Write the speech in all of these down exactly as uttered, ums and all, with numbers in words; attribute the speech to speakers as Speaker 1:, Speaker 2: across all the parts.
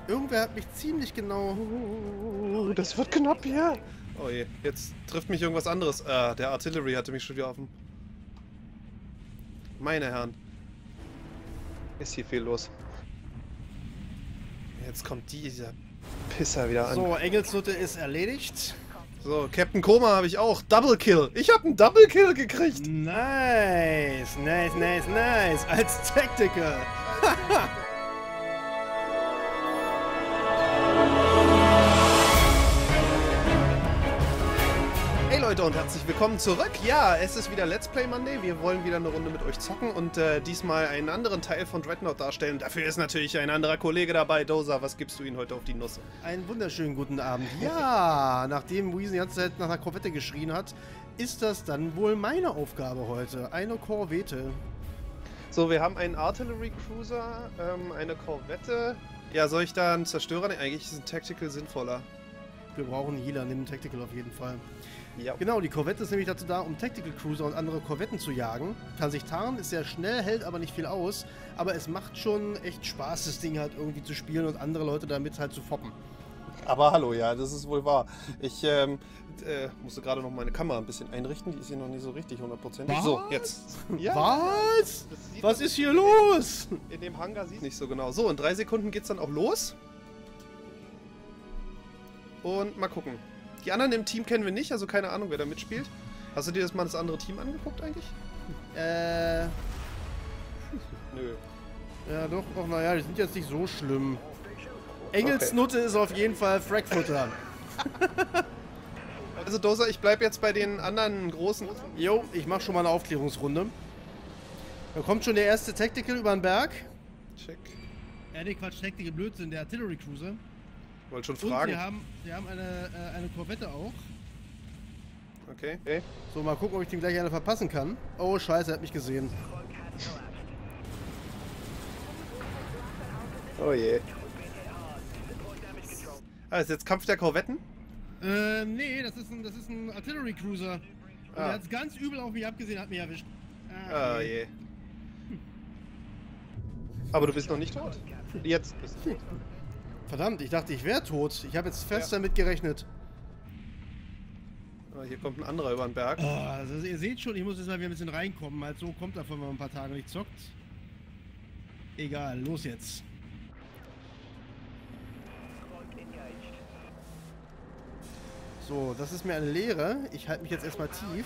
Speaker 1: Irgendwer hat mich ziemlich genau...
Speaker 2: Oh, das wird knapp hier.
Speaker 3: Oh je, jetzt trifft mich irgendwas anderes. Ah, der Artillery hatte mich schon wieder auf dem... Meine Herren.
Speaker 2: Ist hier viel los.
Speaker 3: Jetzt kommt dieser Pisser wieder an.
Speaker 1: So, Engelsnutte ist erledigt.
Speaker 3: So, Captain Koma habe ich auch. Double Kill. Ich habe einen Double Kill gekriegt.
Speaker 1: Nice, nice, nice, nice. Als Tactical.
Speaker 3: Hey Leute und herzlich willkommen zurück. Ja, es ist wieder Let's Play Monday. Wir wollen wieder eine Runde mit euch zocken und äh, diesmal einen anderen Teil von Dreadnought darstellen. Dafür ist natürlich ein anderer Kollege dabei. Dozer, was gibst du ihm heute auf die Nuss?
Speaker 1: Einen wunderschönen guten Abend. Ja, nachdem Weezen die ganze Zeit nach einer Korvette geschrien hat, ist das dann wohl meine Aufgabe heute. Eine Korvette.
Speaker 3: So, wir haben einen Artillery Cruiser, ähm, eine Korvette. Ja, soll ich da einen Zerstörer nehmen? Eigentlich ist ein Tactical sinnvoller.
Speaker 1: Wir brauchen einen Healer, nimm einen Tactical auf jeden Fall.
Speaker 3: Ja.
Speaker 1: Genau, die Korvette ist nämlich dazu da, um Tactical Cruiser und andere Korvetten zu jagen. Kann sich tarnen, ist sehr schnell, hält aber nicht viel aus. Aber es macht schon echt Spaß, das Ding halt irgendwie zu spielen und andere Leute damit halt zu foppen.
Speaker 3: Aber hallo, ja, das ist wohl wahr. Ich ähm, äh, musste gerade noch meine Kamera ein bisschen einrichten, die ist hier noch nicht so richtig hundertprozentig. So, jetzt. Ja,
Speaker 1: Was? Was ist hier los?
Speaker 3: In dem Hangar sieht nicht so genau. So, in drei Sekunden geht's dann auch los. Und mal gucken. Die anderen im Team kennen wir nicht, also keine Ahnung, wer da mitspielt. Hast du dir das mal das andere Team angeguckt eigentlich?
Speaker 1: Äh...
Speaker 3: Nö.
Speaker 1: Ja, doch, doch, naja, die sind jetzt nicht so schlimm. Engelsnutte ist auf jeden Fall Frackfutter.
Speaker 3: Also Dozer, ich bleib jetzt bei den anderen großen...
Speaker 1: Jo, ich mach schon mal eine Aufklärungsrunde. Da kommt schon der erste Tactical über den Berg.
Speaker 3: Check.
Speaker 1: Ja, nee, Quatsch, Tactical Blödsinn, der Artillery Cruiser.
Speaker 3: Wollte schon
Speaker 1: Und
Speaker 3: fragen.
Speaker 1: wir haben, wir haben eine, äh, eine Korvette auch.
Speaker 3: Okay.
Speaker 2: Okay.
Speaker 1: So, mal gucken, ob ich den gleich eine verpassen kann. Oh, scheiße, er hat mich gesehen.
Speaker 2: Oh je.
Speaker 3: Ah, ist jetzt Kampf der Korvetten?
Speaker 1: Äh, nee, das ist ein, das ist ein Artillery Cruiser. Und
Speaker 3: Ah.
Speaker 1: er hat's ganz übel auf mich abgesehen, hat mich erwischt.
Speaker 3: Ah, je. Aber du bist noch nicht tot. Jetzt bist du tot.
Speaker 1: Verdammt, ich dachte, ich wäre tot. Ich habe jetzt fest
Speaker 3: Ja.
Speaker 1: damit gerechnet.
Speaker 3: Ah, hier kommt ein anderer über den Berg.
Speaker 1: Oh, also ihr seht schon, ich muss jetzt mal wieder ein bisschen reinkommen. Halt so kommt davon, wenn man ein paar Tage nicht zockt. Egal, los jetzt. So, das ist mir eine Leere. Ich halte mich jetzt erstmal tief.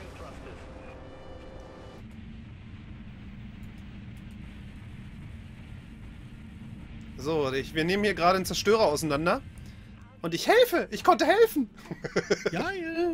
Speaker 3: So, ich, wir nehmen hier gerade einen Zerstörer auseinander. Und ich helfe! Ich konnte helfen!
Speaker 1: Geil!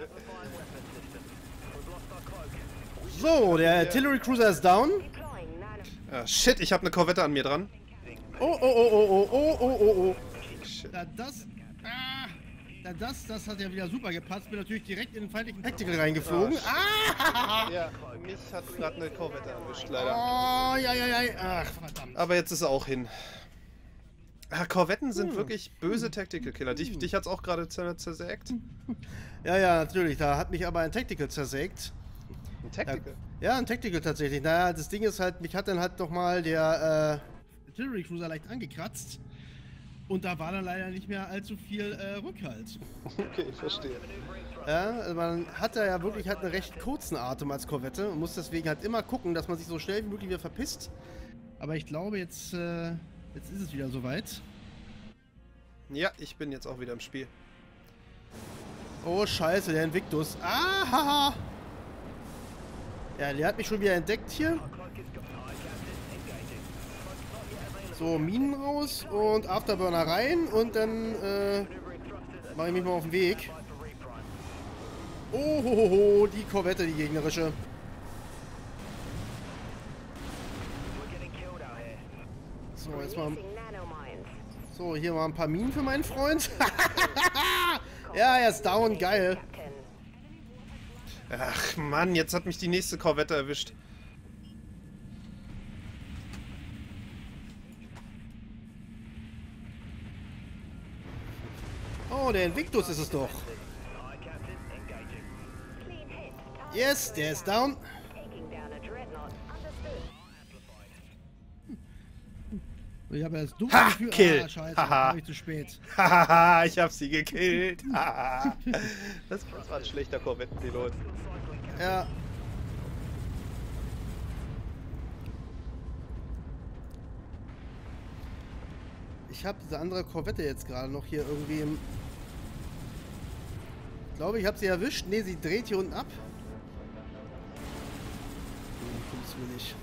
Speaker 1: So, der Artillery Cruiser ist down.
Speaker 3: Ah, shit, ich habe eine Korvette an mir dran.
Speaker 1: Oh, oh, oh, oh, oh, oh, oh, oh.
Speaker 3: Shit.
Speaker 1: Da das... Ah, da das, das hat ja wieder super gepasst. Bin natürlich direkt in den feindlichen Tactical reingeflogen. Ah!
Speaker 3: Ja, mich hat gerade eine Korvette erwischt, leider.
Speaker 1: Oh, ja, ja, ja. Ach, verdammt.
Speaker 3: Aber jetzt ist er auch hin. Ah, Korvetten sind
Speaker 1: Hm.
Speaker 3: wirklich böse Tactical Killer. Dich, dich hat's auch gerade zersägt.
Speaker 1: Ja, ja, natürlich. Da hat mich aber ein Tactical zersägt.
Speaker 3: Ein Tactical?
Speaker 1: Ja, ein Tactical tatsächlich. Naja, das Ding ist halt, mich hat dann halt nochmal der äh, Artillery Cruiser leicht angekratzt. Und da war dann leider nicht mehr allzu viel äh, Rückhalt.
Speaker 3: Okay, ich verstehe.
Speaker 1: Ja, also man hat da ja wirklich halt einen recht kurzen Atem als Korvette und muss deswegen halt immer gucken, dass man sich so schnell wie möglich wieder verpisst. Aber ich glaube, jetzt, äh, jetzt ist es wieder soweit.
Speaker 3: Ja, ich bin jetzt auch wieder im Spiel.
Speaker 1: Oh, scheiße, der Invictus. Ah, haha. Ja, der hat mich schon wieder entdeckt hier. So, Minen raus und Afterburner rein und dann äh, mache ich mich mal auf den Weg. Oh, ho, ho, ho, die Korvette, die gegnerische. So, jetzt mal... So, hier mal ein paar Minen für meinen Freund. Ja, er ist down, geil.
Speaker 3: Ach Mann, jetzt hat mich die nächste Korvette erwischt.
Speaker 1: Oh, der Invictus ist es doch. Yes, der ist down. Ich habe erst dumm
Speaker 3: Ha,
Speaker 1: Gefühl.
Speaker 3: Kill.
Speaker 1: Ah, scheiße,
Speaker 3: Haha.
Speaker 1: hab ich zu spät.
Speaker 3: Hahaha, ich hab sie gekillt. Haha.
Speaker 2: Das war ein schlechter Korvettenpilot.
Speaker 1: Ja. Ich habe diese andere Korvette jetzt gerade noch hier irgendwie im... Ich glaube, ich habe sie erwischt. Ne, sie dreht hier unten ab. Hm, kommst du nicht.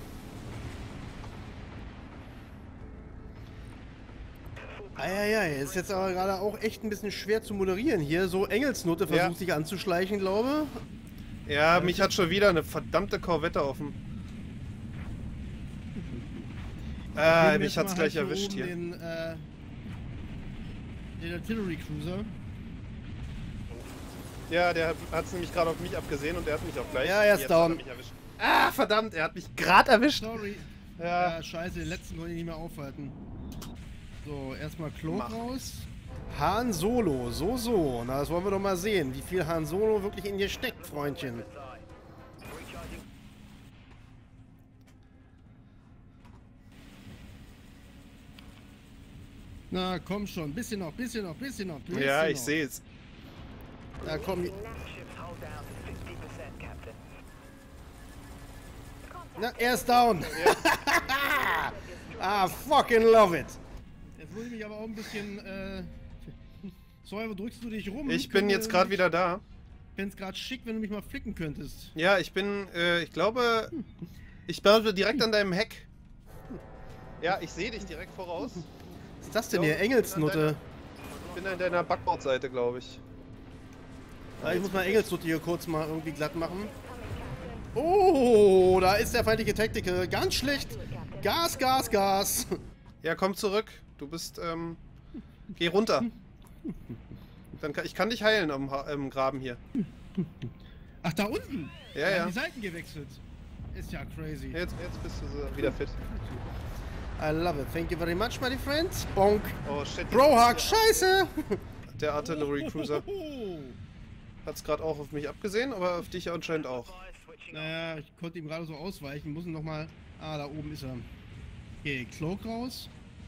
Speaker 1: Eieiei, ist jetzt aber gerade auch echt ein bisschen schwer zu moderieren hier. So Engelsnote versucht
Speaker 3: Ja.
Speaker 1: sich anzuschleichen, glaube.
Speaker 3: Ja, mich hat schon wieder eine verdammte Korvette auf dem... Äh,
Speaker 1: Nehmen wir
Speaker 3: mich
Speaker 1: jetzt
Speaker 3: hat's
Speaker 1: mal
Speaker 3: gleich
Speaker 1: halt
Speaker 3: erwischt
Speaker 1: oben
Speaker 3: hier.
Speaker 1: Den, äh, den Artillery Cruiser.
Speaker 3: Ja, der hat es nämlich gerade auf mich abgesehen und der hat mich auch gleich.
Speaker 1: Ja, er ist
Speaker 3: Jetzt
Speaker 1: down.
Speaker 3: hat er mich erwischt. Ah, verdammt, er hat mich gerade erwischt.
Speaker 1: Sorry.
Speaker 3: Ja.
Speaker 1: Ja, scheiße, den letzten konnte ich nicht mehr aufhalten. So, erstmal Klo
Speaker 3: Mach.
Speaker 1: raus. Han Solo, so, so. Na, das wollen wir doch mal sehen, wie viel Han Solo wirklich in dir steckt, Freundchen. Na, komm schon. Bisschen noch, bisschen noch, bisschen noch. Bisschen
Speaker 3: Ja, ich
Speaker 1: noch.
Speaker 3: sehe es.
Speaker 1: Na, komm. Na, er ist down. Ah, fucking love it. Jetzt muss ich mich aber auch ein bisschen, äh... Sorry, wo drückst du dich rum?
Speaker 3: Ich bin jetzt gerade wieder da.
Speaker 1: Ich fände es gerade schick, wenn du mich mal flicken könntest.
Speaker 3: Ja, ich bin, äh, ich glaube, ich bin direkt an deinem Heck.
Speaker 2: Ja, ich sehe dich direkt voraus.
Speaker 1: Was ist das denn
Speaker 2: Ja,
Speaker 1: hier? Engelsnutte.
Speaker 2: Ich bin an deiner Backbordseite, glaube ich.
Speaker 1: Ah, ich muss mal Engelsnutte hier kurz mal irgendwie glatt machen. Oh, da ist der feindliche Tactical. Ganz schlecht. Gas, Gas, Gas.
Speaker 3: Ja, komm zurück. Du bist, ähm, geh runter. Dann kann, ich kann dich heilen am, Ha- im Graben hier.
Speaker 1: Ach, da unten.
Speaker 3: Ja,
Speaker 1: Da
Speaker 3: ja.
Speaker 1: haben die Seiten gewechselt. Ist ja crazy.
Speaker 3: Jetzt,
Speaker 2: Jetzt bist du so wieder fit.
Speaker 1: I love it. Thank you very much, my friend. Bonk.
Speaker 2: Oh shit.
Speaker 1: Brohawk, scheiße.
Speaker 3: der Artillery Cruiser
Speaker 1: Hohoho.
Speaker 3: hat's gerade auch auf mich abgesehen, aber auf dich anscheinend auch.
Speaker 1: Naja, ich konnte ihm gerade so ausweichen. Muss ihn nochmal... Ah, da oben ist er. Okay, Cloak raus.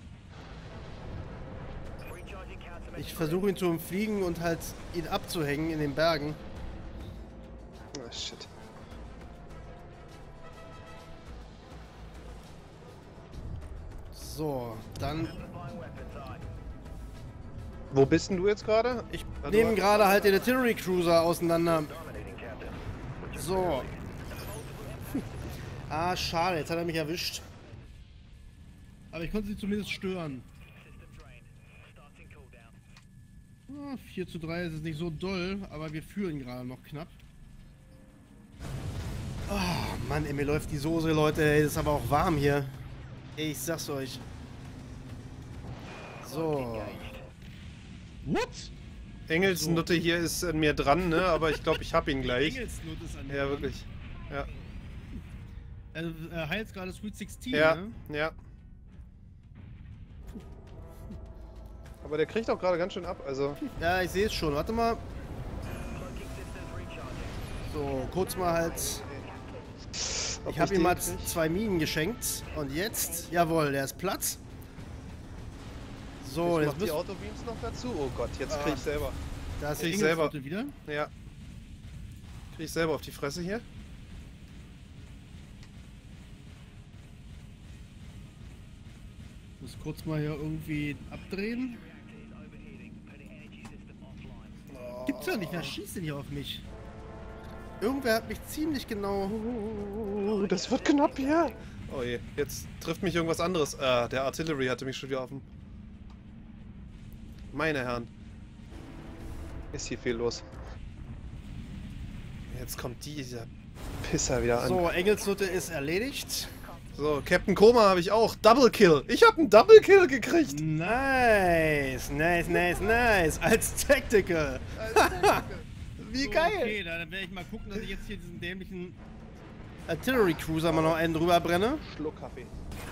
Speaker 1: Ich versuche ihn zu umfliegen und halt ihn abzuhängen in den Bergen.
Speaker 2: Oh shit.
Speaker 1: So, dann...
Speaker 2: Wo bist denn du jetzt gerade?
Speaker 1: Ich
Speaker 2: Ah, du
Speaker 1: nehme
Speaker 2: hast-
Speaker 1: gerade halt den Artillery Cruiser auseinander. So. Ah, schade, jetzt hat er mich erwischt. Aber ich konnte sie zumindest stören. Ah, vier zu drei ist es nicht so doll, aber wir führen gerade noch knapp. Oh, Mann, ey, mir läuft die Soße, Leute. Ey, ist aber auch warm hier. Ich sag's euch. So. What?
Speaker 3: Engelsnutte hier ist an mir dran, ne? Aber ich glaube, ich hab ihn gleich.
Speaker 1: Engelsnut ist an
Speaker 3: Ja,
Speaker 1: mir.
Speaker 3: wirklich. Ja,
Speaker 1: Er er heilt gerade Sweet sechzehn,
Speaker 3: ja,
Speaker 1: ne?
Speaker 3: ja.
Speaker 2: Aber der kriegt auch gerade ganz schön ab, also.
Speaker 1: Ja, ich sehe es schon. Warte mal. So, kurz mal halt.
Speaker 2: ob
Speaker 1: Ich habe
Speaker 2: den
Speaker 1: ihm mal
Speaker 2: krieg?
Speaker 1: zwei Minen geschenkt. Und jetzt, jawohl, der ist Platz. So,
Speaker 2: Ich
Speaker 1: jetzt
Speaker 2: mach die
Speaker 1: müssen
Speaker 2: Autobeams noch dazu. Oh Gott, jetzt
Speaker 1: Ah.
Speaker 2: krieg ich selber.
Speaker 1: da ist
Speaker 3: krieg
Speaker 1: die
Speaker 3: ich selber.
Speaker 1: Engelsnote wieder.
Speaker 3: Ja. Krieg ich selber auf die Fresse hier.
Speaker 1: Muss kurz mal hier irgendwie abdrehen. Gibt's ja nicht, wer schießt denn hier auf mich? Irgendwer hat mich ziemlich genau.
Speaker 2: Oh, das wird knapp hier.
Speaker 3: Oh je, jetzt trifft mich irgendwas anderes. Ah, der Artillery hatte mich schon wieder auf dem... Meine Herren.
Speaker 2: Ist hier viel los.
Speaker 3: Jetzt kommt dieser...
Speaker 2: Pisser wieder an.
Speaker 1: So, Engelsnutte ist erledigt.
Speaker 3: So, Captain Koma habe ich auch. Double Kill. Ich habe einen Double Kill gekriegt.
Speaker 1: Nice, nice, nice, nice. Als Tactical.
Speaker 3: Wie
Speaker 1: So,
Speaker 3: geil.
Speaker 1: Okay, dann werde ich mal gucken, dass ich jetzt hier diesen dämlichen Artillery Cruiser mal noch einen drüber brenne.
Speaker 2: Schluck Kaffee.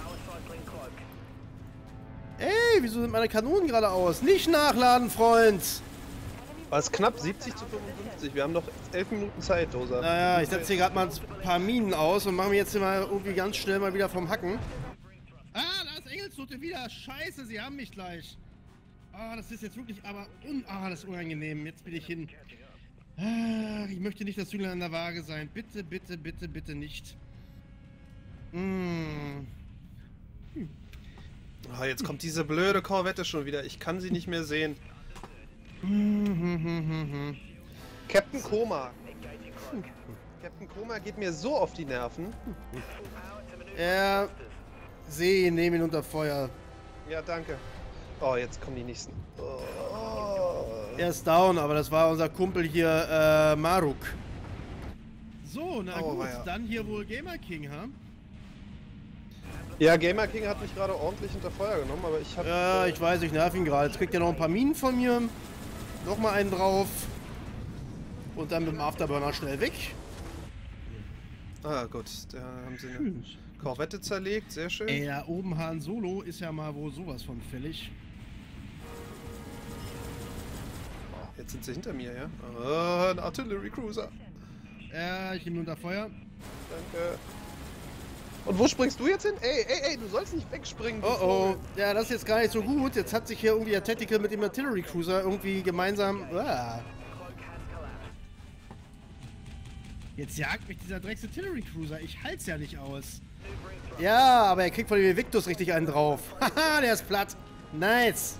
Speaker 1: Ey, wieso sind meine Kanonen gerade aus? Nicht nachladen, Freund!
Speaker 2: War es knapp siebzig zu fünfundfünfzig. Wir haben noch elf Minuten Zeit, Dosa.
Speaker 1: Naja, ich setze hier gerade mal ein paar Minen aus und mache mir jetzt hier mal irgendwie ganz schnell mal wieder vom Hacken. Ah, da ist Engelsnutte. Rettungsnote wieder. Scheiße, sie haben mich gleich. Ah, das ist jetzt wirklich aber un... Ah, das ist unangenehm. Jetzt bin ich hin. Ah, ich möchte nicht das Zünglein an der Waage sein. Bitte, bitte, bitte, bitte nicht. Hm.
Speaker 3: Hm. Oh, jetzt kommt diese blöde Korvette schon wieder. Ich kann sie nicht mehr sehen.
Speaker 1: Hm, hm, hm, hm, hm.
Speaker 3: Captain Koma. Hm. Captain Koma geht mir so auf die Nerven.
Speaker 1: Ja, sehe ihn, nehme ihn unter Feuer.
Speaker 3: Ja, danke. Oh, jetzt kommen die nächsten. Oh.
Speaker 1: Er ist down, aber das war unser Kumpel hier, äh, Maruk. So, na
Speaker 3: Oh,
Speaker 1: gut,
Speaker 3: ja.
Speaker 1: dann hier wohl Gamer King, ha?
Speaker 3: Ja, Gamer King hat mich gerade ordentlich unter Feuer genommen, aber ich habe...
Speaker 1: Ja, ich weiß, ich nerv ihn gerade. Jetzt kriegt er noch ein paar Minen von mir. Nochmal einen drauf. Und dann mit dem Afterburner schnell weg.
Speaker 3: Ah, gut. Da haben sie eine Korvette zerlegt. Sehr schön.
Speaker 1: Ey, da oben Han Solo ist ja mal wohl sowas von fällig.
Speaker 3: Jetzt sind sie hinter mir, ja? Ah, ein Artillery Cruiser.
Speaker 1: Ja, ich nehme unter Feuer.
Speaker 3: Danke. Und wo springst du jetzt hin? Ey, ey, ey, du sollst nicht wegspringen. du
Speaker 1: Oh oh.
Speaker 3: Vogel.
Speaker 1: Ja, das ist jetzt gar nicht so gut. Jetzt hat sich hier irgendwie der Tactical mit dem Artillery Cruiser irgendwie gemeinsam... Ah. Jetzt jagt mich dieser Drecks Artillery Cruiser. Ich halt's ja nicht aus. Ja, aber er kriegt von dem Invictus richtig einen drauf. Haha, der ist platt. Nice.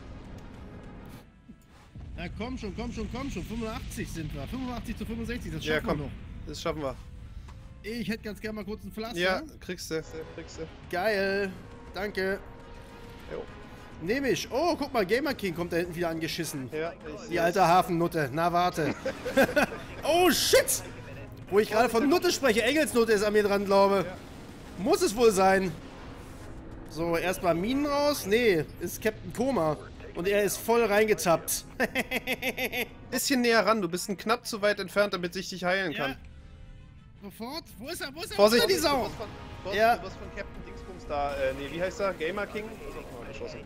Speaker 1: Na komm schon, komm schon, komm schon. fünfundachtzig sind wir. fünfundachtzig zu fünfundsechzig, das schaffen
Speaker 3: Ja, komm.
Speaker 1: wir noch.
Speaker 3: Das schaffen wir.
Speaker 1: Ich hätte ganz gerne mal kurz ein Pflaster.
Speaker 3: Ja, kriegst du. Kriegst du.
Speaker 1: Geil. Danke.
Speaker 3: Jo.
Speaker 1: Nehme ich. Oh, guck mal, Gamer King kommt da hinten wieder angeschissen.
Speaker 3: Ja, ich
Speaker 1: Die alte Hafennutte. Na, warte. Oh, shit! Wo ich gerade von Nutte spreche. Engelsnutte ist an mir dran, glaube.
Speaker 3: Ja.
Speaker 1: Muss es wohl sein. So, erstmal Minen raus. Nee, ist Captain Koma. Und er ist voll reingetappt.
Speaker 3: Bisschen näher ran, du bist ein knapp zu weit entfernt, damit ich dich heilen kann.
Speaker 1: Ja. Sofort. Wo ist er? Wo ist er?
Speaker 3: Vorsicht,
Speaker 1: Wo ist er, die Sau?
Speaker 3: Du wirst von, Vorsicht,
Speaker 1: Ja.
Speaker 3: du wirst von Captain Dingsbums da, äh, nee, wie heißt er? Gamer King? Oh, geschossen.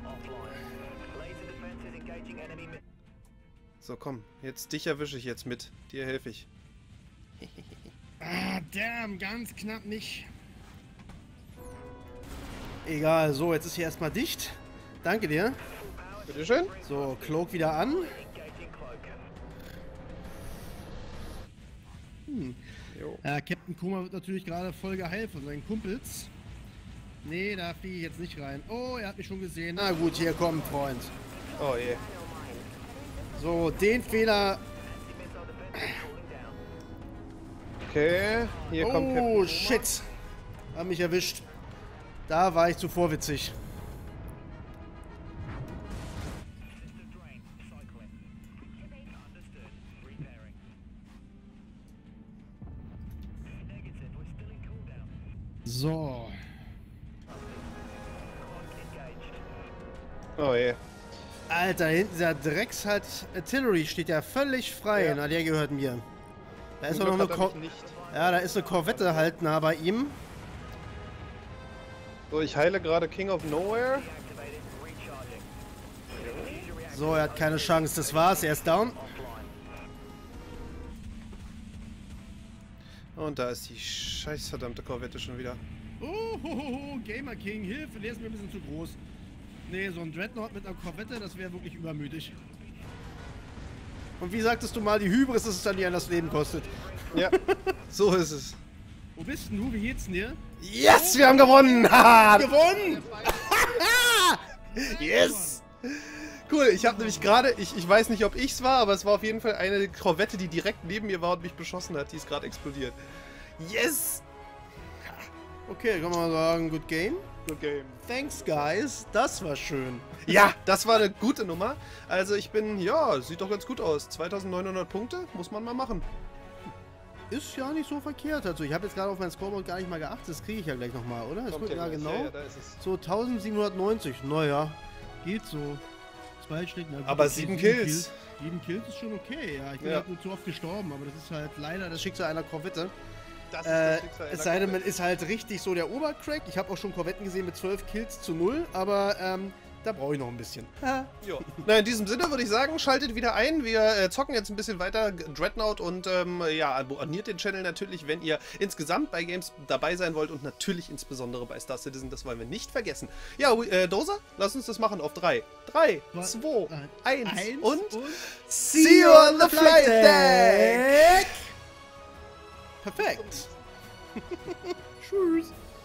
Speaker 3: So, komm, jetzt dich erwische ich jetzt mit. Dir helfe ich.
Speaker 1: Ah, damn, ganz knapp nicht. Egal, so, jetzt ist hier erstmal dicht. Danke dir.
Speaker 3: Bitteschön.
Speaker 1: So, Cloak wieder an. Hm.
Speaker 3: Jo.
Speaker 1: Ja, Captain Koma wird natürlich gerade voll geheilt von seinen Kumpels. Nee, da fliege ich jetzt nicht rein. Oh, er hat mich schon gesehen. Na gut, hier kommt, Freund.
Speaker 3: Oh je.
Speaker 1: So, den Fehler...
Speaker 3: Okay, hier kommt Captain
Speaker 1: Oh,
Speaker 3: Koma.
Speaker 1: shit. Hat mich erwischt. Da war ich zu vorwitzig. So.
Speaker 3: Oh je.
Speaker 1: Alter, hinten dieser Dreckshalt Artillery steht ja völlig frei.
Speaker 3: Ja.
Speaker 1: Na, der gehört mir. Da ist
Speaker 3: Zum
Speaker 1: doch noch eine
Speaker 3: Glück hat er
Speaker 1: Ko
Speaker 3: mich nicht.
Speaker 1: Ja, da ist eine Korvette halt nah bei ihm.
Speaker 3: So, ich heile gerade King of Nowhere.
Speaker 1: So, er hat keine Chance. Das war's. Er ist down.
Speaker 3: Und da ist die scheiß verdammte Korvette schon wieder.
Speaker 1: Oh, ho, ho, ho, Gamer King, Hilfe, der ist mir ein bisschen zu groß. Nee, so ein Dreadnought mit einer Korvette, das wäre wirklich übermütig. Und wie sagtest du mal, die Hybris, dass es dann dir das Leben kostet?
Speaker 3: Ja, so ist es.
Speaker 1: Wo bist denn du? Wie geht's denn dir?
Speaker 3: Yes, wir haben gewonnen! Haha!
Speaker 1: Gewonnen!
Speaker 3: Yes! Cool, ich habe nämlich gerade, ich, ich weiß nicht, ob ich's war, aber es war auf jeden Fall eine Korvette, die direkt neben mir war und mich beschossen hat. Die ist gerade explodiert. Yes!
Speaker 1: Okay, kann man sagen, good game.
Speaker 3: Good game.
Speaker 1: Thanks, guys. Das war schön.
Speaker 3: Ja, das war eine gute Nummer. Also ich bin, ja, sieht doch ganz gut aus. zweitausendneunhundert Punkte, muss man mal machen.
Speaker 1: Ist ja nicht so verkehrt. Also ich habe jetzt gerade auf mein Scoreboard gar nicht mal geachtet. Das kriege ich ja gleich nochmal, oder? Das
Speaker 3: Kommt
Speaker 1: ja,
Speaker 3: gleich.
Speaker 1: genau.
Speaker 3: Ja, ja, da ist es.
Speaker 1: So eintausendsiebenhundertneunzig. Naja, geht so. Zwei Schläge. Na gut,
Speaker 3: Aber
Speaker 1: okay,
Speaker 3: sieben Kills.
Speaker 1: Sieben Kills ist schon okay, ja. Ich bin
Speaker 3: Ja.
Speaker 1: halt nur zu oft gestorben, aber das ist halt leider das Schicksal einer Korvette.
Speaker 3: Das ist
Speaker 1: Äh,
Speaker 3: das Schicksal
Speaker 1: es
Speaker 3: einer
Speaker 1: sei denn, man
Speaker 3: Korvette.
Speaker 1: ist halt richtig so der Obercrack. Ich habe auch schon Korvetten gesehen mit zwölf Kills zu null, aber ähm, da brauche ich noch ein bisschen.
Speaker 3: Ja. Na, in diesem Sinne würde ich sagen, schaltet wieder ein. Wir äh, zocken jetzt ein bisschen weiter Dreadnought und ähm, ja, abonniert den Channel natürlich, wenn ihr insgesamt bei Games dabei sein wollt und natürlich insbesondere bei Star Citizen, das wollen wir nicht vergessen. Ja, äh, Dosa, lass uns das machen auf drei. drei, zwei, eins und, und see you on the flight deck!
Speaker 1: Perfekt. Tschüss.